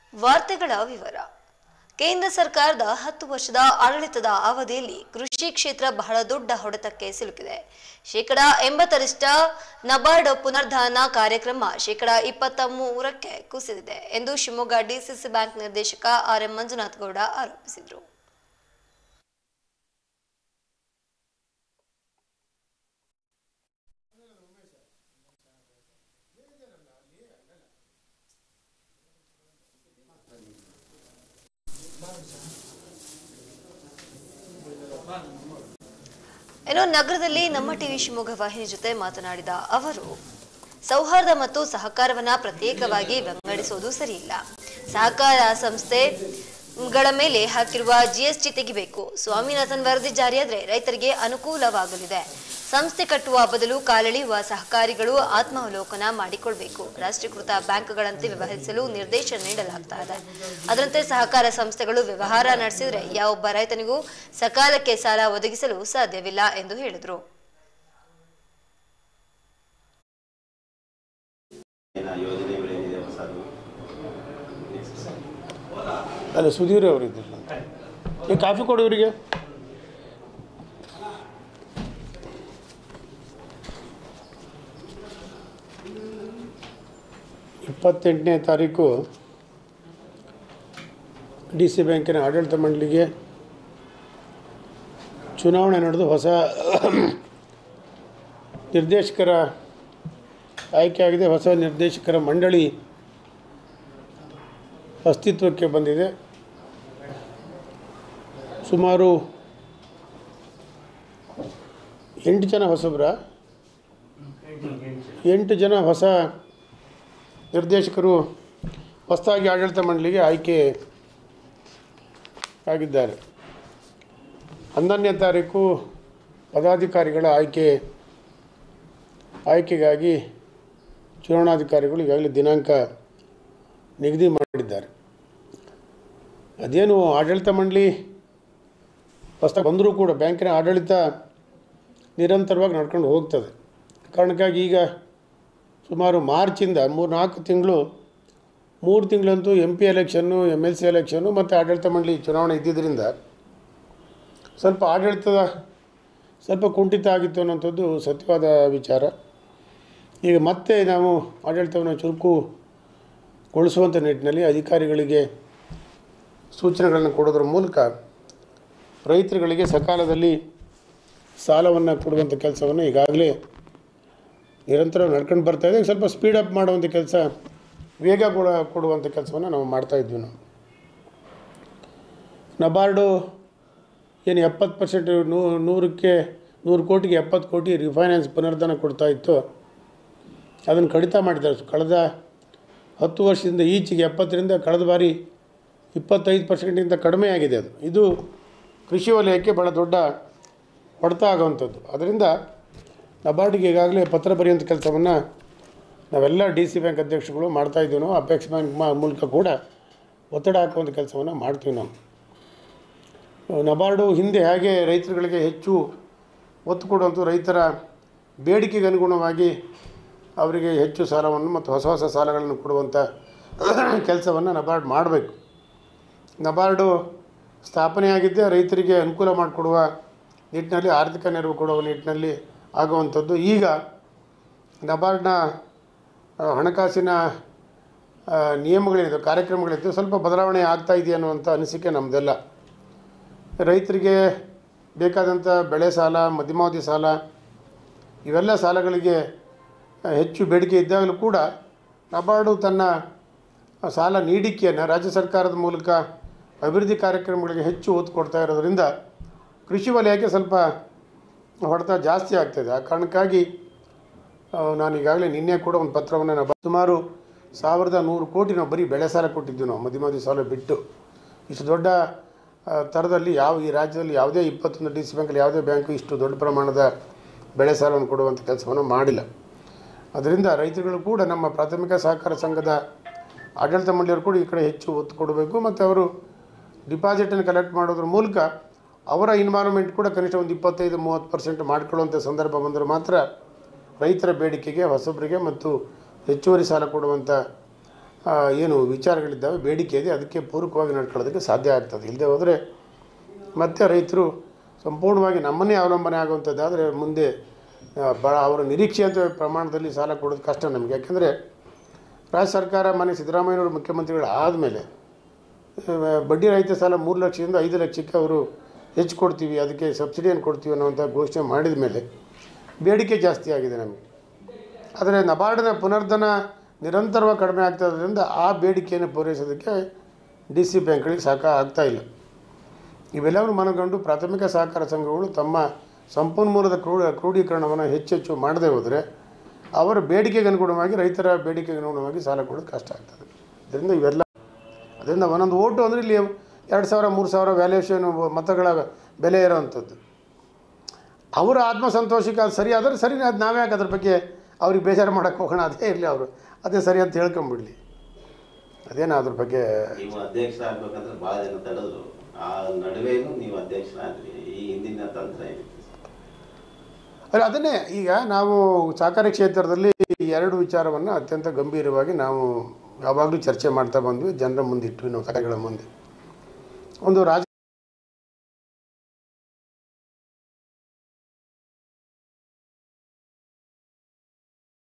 ವಾರ್ತೆಗಳ ವಿವರ. ಕೇಂದ್ರ ಸರ್ಕಾರದ 10 ವರ್ಷದ ಆಡಳಿತದ ಅವಧಿಯಲ್ಲಿ ಕೃಷಿ ಕ್ಷೇತ್ರ ಬಹಳ ದೊಡ್ಡ ಹೊಡೆತಕ್ಕೆ ಸಿಲುಕಿದೆ. 80% ನಬಾರ್ಡ್ ಪುನರುದ್ಧಾರ ಕಾರ್ಯಕ್ರಮ 23% ಕುಸಿದಿದೆ ಎಂದು ಶಿವಮೊಗ್ಗ ಡಿಸಿಸಿ ಬ್ಯಾಂಕ್ ನಿರ್ದೇಶಕ ಆರ್.ಎಂ. ಮಂಜುನಾಥ್ ಗೌಡ ಆರೋಪಿಸಿದರು. ನಗರದಲ್ಲಿ ನಮ್ಮ ಟಿವಿ ಶಿವಮೊಗ್ಗ ವಾಹಿನಿ ಜೊತೆ ಮಾತನಾಡಿದ ಅವರು, ಸೌಹಾರ್ದ ಮತ್ತು ಸಹಕಾರವನ್ನ ಪ್ರತ್ಯೇಕವಾಗಿ ವಿಂಗಡಿಸುವುದು ಸರಿಯಿಲ್ಲ. ಸಹಕಾರ ಸಂಸ್ಥೆಗಳ ಮೇಲೆ ಹಾಕಿರುವ ಜಿಎಸ್ಟಿ ತೆಗಿಬೇಕು. ಸ್ವಾಮಿನಾಥನ್ ವರದಿ ಜಾರಿಯಾದರೆ ರೈತರಿಗೆ ಅನುಕೂಲವಾಗಲಿದೆ. ಸಂಸ್ಥೆ ಕಟ್ಟುವ ಬದಲು ಕಾಲೆಳೆಯುವ ಸಹಕಾರಿಗಳು ಆತ್ಮಾವಲೋಕನ ಮಾಡಿಕೊಳ್ಬೇಕು. ರಾಷ್ಟ್ರೀಕೃತ ಬ್ಯಾಂಕ್ಗಳಂತೆ ವ್ಯವಹರಿಸಲು ನಿರ್ದೇಶನ ನೀಡಲಾಗ್ತಾ ಇದೆ. ಅದರಂತೆ ಸಹಕಾರ ಸಂಸ್ಥೆಗಳು ವ್ಯವಹಾರ ನಡೆಸಿದರೆ ಯಾವೊಬ್ಬ ರೈತನಿಗೂ ಸಕಾಲಕ್ಕೆ ಸಾಲ ಒದಗಿಸಲು ಸಾಧ್ಯವಿಲ್ಲ ಎಂದು ಹೇಳಿದರು. ಅಲ್ಲ, ಸುಧೀರ್ ಅವರಿದ್ದಿಲ್ಲ, ಕಾಫಿ ಕೊಡೋರಿಗೆ 28ನೇ ತಾರೀಕು ಡಿಸಿ ಬ್ಯಾಂಕಿನ ಆಡಳಿತ ಮಂಡಳಿಗೆ ಚುನಾವಣೆ ನಡೆದು ಹೊಸ ನಿರ್ದೇಶಕರ ಆಯ್ಕೆಯಾಗಿದೆ. ಹೊಸ ನಿರ್ದೇಶಕರ ಮಂಡಳಿ ಅಸ್ತಿತ್ವಕ್ಕೆ ಬಂದಿದೆ. ಸುಮಾರು 8 ಜನ ಹೊಸಬರ 8 ಜನ ಹೊಸ ನಿರ್ದೇಶಕರು ಹೊಸದಾಗಿ ಆಡಳಿತ ಮಂಡಳಿಗೆ ಆಯ್ಕೆ ಆಗಿದ್ದಾರೆ. 11ನೇ ತಾರೀಕು ಪದಾಧಿಕಾರಿಗಳ ಆಯ್ಕೆಗಾಗಿ ಚುನಾವಣಾಧಿಕಾರಿಗಳು ಈಗಾಗಲೇ ದಿನಾಂಕ ನಿಗದಿ ಮಾಡಿದ್ದಾರೆ. ಅದೇನು ಆಡಳಿತ ಮಂಡಳಿ ಹೊಸದಾಗಿ ಬಂದರೂ ಕೂಡ ಬ್ಯಾಂಕಿನ ಆಡಳಿತ ನಿರಂತರವಾಗಿ ನಡ್ಕೊಂಡು ಹೋಗ್ತದೆ. ಕಾರಣಕ್ಕಾಗಿ ಈಗ ಸುಮಾರು ಮಾರ್ಚಿಂದ 3-4 ತಿಂಗಳು 3 ತಿಂಗಳಂತೂ MP ಎಲೆಕ್ಷನ್ನು, MLC ಎಲೆಕ್ಷನ್ನು ಮತ್ತು ಆಡಳಿತ ಮಂಡಳಿ ಚುನಾವಣೆ ಇದ್ದಿದ್ದರಿಂದ ಸ್ವಲ್ಪ ಆಡಳಿತದ ಸ್ವಲ್ಪ ಕುಂಠಿತ ಆಗಿತ್ತು ಅನ್ನೋಂಥದ್ದು ಸತ್ಯವಾದ ವಿಚಾರ. ಈಗ ಮತ್ತೆ ನಾವು ಆಡಳಿತವನ್ನು ಚುರುಕುಗೊಳಿಸುವಂಥ ನಿಟ್ಟಿನಲ್ಲಿ ಅಧಿಕಾರಿಗಳಿಗೆ ಸೂಚನೆಗಳನ್ನು ಕೊಡೋದ್ರ ಮೂಲಕ ರೈತರುಗಳಿಗೆ ಸಕಾಲದಲ್ಲಿ ಸಾಲವನ್ನು ಕೊಡುವಂಥ ಕೆಲಸವನ್ನು ಈಗಾಗಲೇ ನಿರಂತರ ನಡ್ಕೊಂಡು ಬರ್ತಾಯಿದೆ. ಸ್ವಲ್ಪ ಸ್ಪೀಡಪ್ ಮಾಡುವಂಥ ಕೆಲಸ, ವೇಗ ಕೊಡುವಂಥ ಕೆಲಸವನ್ನು ನಾವು ಮಾಡ್ತಾಯಿದ್ವಿ. ನಬಾರ್ಡು ಏನು 70% 100 ಕೋಟಿಗೆ 70 ಕೋಟಿ ರಿಫೈನಾನ್ಸ್ ಪುನರುದ್ಧಾರ ಕೊಡ್ತಾಯಿತ್ತು, ಅದನ್ನು ಕಡಿತ ಮಾಡಿದ್ದಾರೆ. ಕಳೆದ 10 ವರ್ಷದಿಂದ ಈಚೆಗೆ 70ರಿಂದ ಕಳೆದ ಬಾರಿ 25%ಗಿಂತ ಕಡಿಮೆ ಆಗಿದೆ. ಇದು ಕೃಷಿ ವಲಯಕ್ಕೆ ಭಾಳ ದೊಡ್ಡ ಹೊಡೆತ ಆಗುವಂಥದ್ದು. ಅದರಿಂದ ನಬಾರ್ಡಿಗೆ ಈಗಾಗಲೇ ಪತ್ರ ಬರೆಯುವಂಥ ಕೆಲಸವನ್ನು ನಾವೆಲ್ಲ DC ಬ್ಯಾಂಕ್ ಅಧ್ಯಕ್ಷಗಳು ಮಾಡ್ತಾಯಿದ್ದೀವಿ. ನಾವು ಅಪೆಕ್ಸ್ ಬ್ಯಾಂಕ್ ಮೂಲಕ ಕೂಡ ಒತ್ತಡ ಹಾಕುವಂಥ ಕೆಲಸವನ್ನು ಮಾಡ್ತೀವಿ. ನಬಾರ್ಡು ಹಿಂದೆ ಹೇಗೆ ರೈತರುಗಳಿಗೆ ಹೆಚ್ಚು ಒತ್ತು ಕೊಡುವಂಥ ರೈತರ ಬೇಡಿಕೆಗೆ ಅನುಗುಣವಾಗಿ ಅವರಿಗೆ ಹೆಚ್ಚು ಸಾಲವನ್ನು ಮತ್ತು ಹೊಸ ಸಾಲಗಳನ್ನು ಕೊಡುವಂಥ ಕೆಲಸವನ್ನು ನಬಾರ್ಡ್ ಮಾಡಬೇಕು. ನಬಾರ್ಡು ಸ್ಥಾಪನೆಯಾಗಿದ್ದೇ ರೈತರಿಗೆ ಅನುಕೂಲ ಮಾಡಿಕೊಡುವ ನಿಟ್ಟಿನಲ್ಲಿ, ಆರ್ಥಿಕ ನೆರವು ಕೊಡುವ ನಿಟ್ಟಿನಲ್ಲಿ ಆಗುವಂಥದ್ದು. ಈಗ ನಬಾರ್ಡ್ನ ಹಣಕಾಸಿನ ನಿಯಮಗಳೇನಿದೆ, ಕಾರ್ಯಕ್ರಮಗಳಿದ್ದು ಸ್ವಲ್ಪ ಬದಲಾವಣೆ ಆಗ್ತಾಯಿದೆ ಅನ್ನುವಂಥ ಅನಿಸಿಕೆ ನಮ್ಮದೆಲ್ಲ. ರೈತರಿಗೆ ಬೇಕಾದಂಥ ಬೆಳೆ ಸಾಲ, ಮಧ್ಯಮಾವಧಿ ಸಾಲ, ಇವೆಲ್ಲ ಸಾಲಗಳಿಗೆ ಹೆಚ್ಚು ಬೇಡಿಕೆ ಇದ್ದಾಗಲೂ ಕೂಡ ನಬಾರ್ಡು ತನ್ನ ಸಾಲ ನೀಡಿಕೆಯನ್ನು ರಾಜ್ಯ ಸರ್ಕಾರದ ಮೂಲಕ ಅಭಿವೃದ್ಧಿ ಕಾರ್ಯಕ್ರಮಗಳಿಗೆ ಹೆಚ್ಚು ಒತ್ತು ಕೊಡ್ತಾ ಇರೋದರಿಂದ ಕೃಷಿ ವಲಯಕ್ಕೆ ಸ್ವಲ್ಪ ಹೊಡೆತ ಜಾಸ್ತಿ ಆಗ್ತಾಯಿದೆ. ಆ ಕಾರಣಕ್ಕಾಗಿ ನಾನು ಈಗಾಗಲೇ ನಿನ್ನೆ ಕೂಡ ಒಂದು ಪತ್ರವನ್ನು ಸುಮಾರು 1100 ಕೋಟಿ ನಾವು ಬರೀ ಬೆಳೆ ಸಾಲ ಕೊಟ್ಟಿದ್ವಿ. ನಾವು ಮಧ್ಯಮಾವಧಿ ಸಾಲ ಬಿಟ್ಟು ಇಷ್ಟು ದೊಡ್ಡ ಥರದಲ್ಲಿ ಈ ರಾಜ್ಯದಲ್ಲಿ ಯಾವುದೇ 21 DC ಬ್ಯಾಂಕಲ್ಲಿ ಯಾವುದೇ ಬ್ಯಾಂಕು ಇಷ್ಟು ದೊಡ್ಡ ಪ್ರಮಾಣದ ಬೆಳೆ ಸಾಲವನ್ನು ಕೊಡುವಂಥ ಕೆಲಸವನ್ನು ಮಾಡಿಲ್ಲ. ಅದರಿಂದ ರೈತರುಗಳು ಕೂಡ ನಮ್ಮ ಪ್ರಾಥಮಿಕ ಸಹಕಾರ ಸಂಘದ ಆಡಳಿತ ಮಂಡಳಿಯವರು ಕೂಡ ಈ ಕಡೆ ಹೆಚ್ಚು ಒತ್ತು ಕೊಡಬೇಕು. ಮತ್ತು ಅವರು ಡಿಪಾಸಿಟನ್ನು ಕಲೆಕ್ಟ್ ಮಾಡೋದ್ರ ಮೂಲಕ ಅವರ ಇನ್ವಾಲ್ವ್ಮೆಂಟ್ ಕೂಡ ಕನಿಷ್ಠ ಒಂದು 25-30% ಮಾಡಿಕೊಳ್ಳುವಂಥ ಸಂದರ್ಭ ಬಂದರೆ ಮಾತ್ರ ರೈತರ ಬೇಡಿಕೆಗೆ ಹೊಸಬರಿಗೆ ಮತ್ತು ಹೆಚ್ಚುವರಿ ಸಾಲ ಕೊಡುವಂಥ ಏನು ವಿಚಾರಗಳಿದ್ದಾವೆ, ಬೇಡಿಕೆ ಇದೆ, ಅದಕ್ಕೆ ಪೂರಕವಾಗಿ ನಡ್ಕೊಳ್ಳೋದಕ್ಕೆ ಸಾಧ್ಯ ಆಗ್ತದೆ. ಇಲ್ಲದೆ ಹೋದರೆ ಮತ್ತೆ ರೈತರು ಸಂಪೂರ್ಣವಾಗಿ ನಮ್ಮನ್ನೇ ಅವಲಂಬನೆ ಆಗುವಂಥದ್ದಾದರೆ ಮುಂದೆ ಭಾಳ ಅವರ ನಿರೀಕ್ಷೆಯಂಥ ಪ್ರಮಾಣದಲ್ಲಿ ಸಾಲ ಕೊಡೋದು ಕಷ್ಟ ನಮಗೆ. ಯಾಕೆಂದರೆ ರಾಜ್ಯ ಸರ್ಕಾರ ಮನೆ ಸಿದ್ದರಾಮಯ್ಯನವರು ಮುಖ್ಯಮಂತ್ರಿಗಳು ಆದಮೇಲೆ ಬಡ್ಡಿ ರಹಿತ ಸಾಲ 3 ಲಕ್ಷದಿಂದ 5 ಲಕ್ಷಕ್ಕೆ ಅವರು ಹೆಚ್ಚು ಕೊಡ್ತೀವಿ, ಅದಕ್ಕೆ ಸಬ್ಸಿಡಿಯನ್ನು ಕೊಡ್ತೀವಿ ಅನ್ನೋವಂಥ ಘೋಷಣೆ ಮಾಡಿದ ಮೇಲೆ ಬೇಡಿಕೆ ಜಾಸ್ತಿ ಆಗಿದೆ ನಮಗೆ. ಆದರೆ ನಬಾರ್ಡ್ನ ಪುನರ್ಧನ ನಿರಂತರವಾಗಿ ಕಡಿಮೆ ಆಗ್ತಾಯಿರೋದ್ರಿಂದ ಆ ಬೇಡಿಕೆಯನ್ನು ಪೂರೈಸೋದಕ್ಕೆ DC ಬ್ಯಾಂಕ್ಗಳಿಗೆ ಆಗ್ತಾಯಿಲ್ಲ. ಇವೆಲ್ಲವನ್ನು ಮನಗಂಡು ಪ್ರಾಥಮಿಕ ಸಹಕಾರ ಸಂಘಗಳು ತಮ್ಮ ಸಂಪನ್ಮೂಲದ ಕ್ರೋಢೀಕರಣವನ್ನು ಹೆಚ್ಚೆಚ್ಚು ಮಾಡದೇ ಹೋದರೆ ಅವರ ಬೇಡಿಕೆಗೆ ಅನುಗುಣವಾಗಿ, ರೈತರ ಬೇಡಿಕೆಗೆ ಅನುಗುಣವಾಗಿ ಸಾಲ ಕೊಡೋದು ಕಷ್ಟ ಆಗ್ತದೆ. ಅದರಿಂದ ಒಂದೊಂದು ಓಟು ಅಂದರೆ ಇಲ್ಲಿ 2,000 3,000 ವ್ಯಾಲ್ಯೂಷನ್ ಮತಗಳ ಬೆಲೆ ಇರೋವಂಥದ್ದು. ಅವರ ಆತ್ಮಸಂತೋಷಕ್ಕೆ ಅದು ಸರಿ ಆದರೆ ಸರಿ, ಅದು ನಾವೇ ಯಾಕೆ ಅದ್ರ ಬಗ್ಗೆ ಅವ್ರಿಗೆ ಬೇಜಾರು ಮಾಡೋಕ್ಕೆ ಹೋಗೋಣ, ಅದೇ ಇರಲಿ, ಅವರು ಅದೇ ಸರಿ ಅಂತ ಹೇಳ್ಕೊಂಬಿಡಲಿ. ಅದೇನು ಅದ್ರ ಬಗ್ಗೆ ನೀವು ಅಧ್ಯಕ್ಷ ಆಗ್ಬೇಕಂದ್ರೆ ಭಾಳ ಜನ ತಡೆದ್ರು, ಆ ನಡುವೆಯೂ ನೀವು ಅಧ್ಯಕ್ಷರಾದ್ರಿ. ಈ ಹಿಂದಿನ ತಂತ್ರ ಏನಿತ್ತು? ಅಲ್ಲ, ಅದನ್ನೇ ಈಗ ನಾವು ಸಹಕಾರಿ ಕ್ಷೇತ್ರದಲ್ಲಿ 2 ವಿಚಾರವನ್ನು ಅತ್ಯಂತ ಗಂಭೀರವಾಗಿ ನಾವು ಯಾವಾಗಲೂ ಚರ್ಚೆ ಮಾಡ್ತಾ ಬಂದ್ವಿ, ಜನರ ಮುಂದೆ ಇಟ್ವಿ ನಾವು, ಸಹಕಾರಿಗಳ ಮುಂದೆ. ಒಂದು